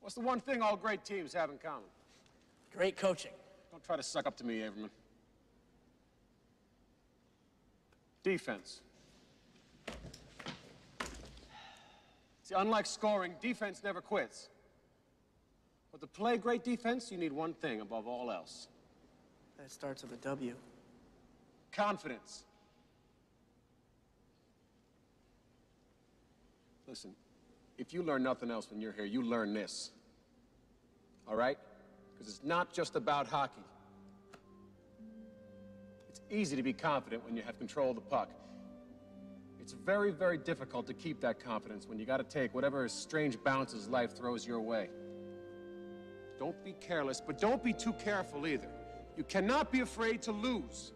What's the one thing all great teams have in common? Great coaching. Don't try to suck up to me, Averman. Defense. See, unlike scoring, defense never quits. But to play great defense, you need one thing above all else. That starts with a W. Confidence. Listen, if you learn nothing else when you're here, you learn this. All right? Because it's not just about hockey. It's easy to be confident when you have control of the puck. It's very, very difficult to keep that confidence when you got to take whatever strange bounces life throws your way. Don't be careless, but don't be too careful either. You cannot be afraid to lose.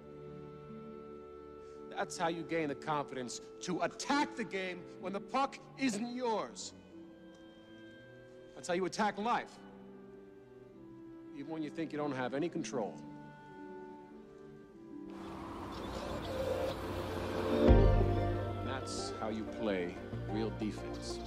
That's how you gain the confidence to attack the game when the puck isn't yours. That's how you attack life, even when you think you don't have any control. And that's how you play real defense.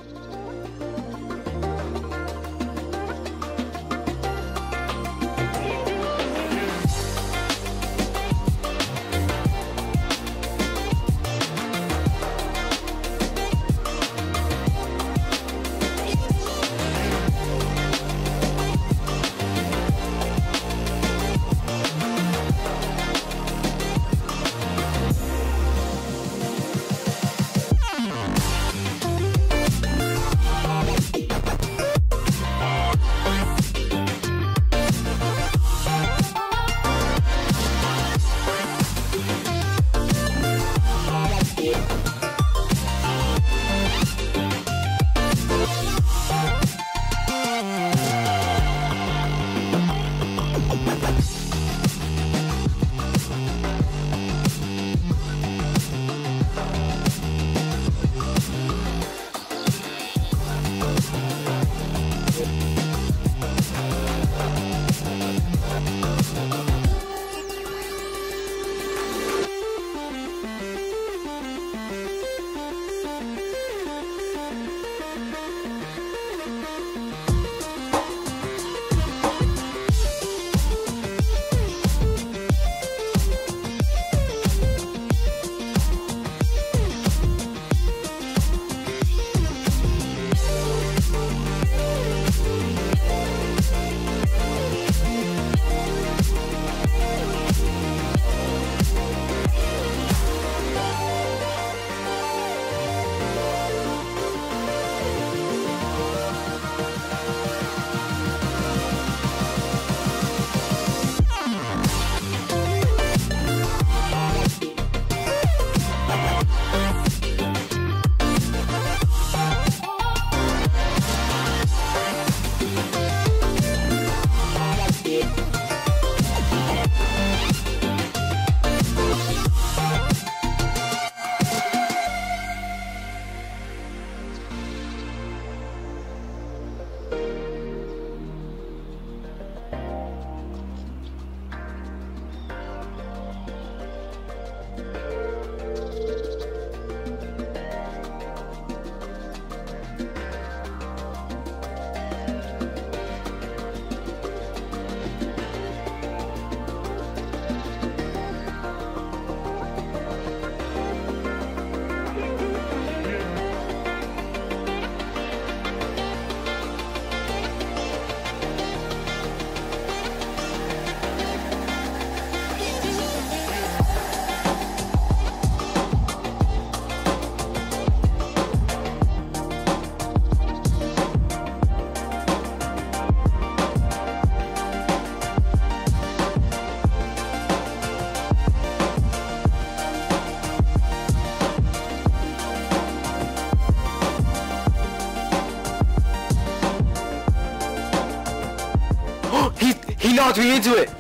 He knocked me into it!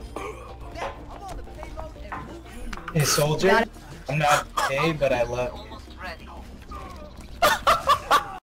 Hey, soldier. I'm not gay, but I love you.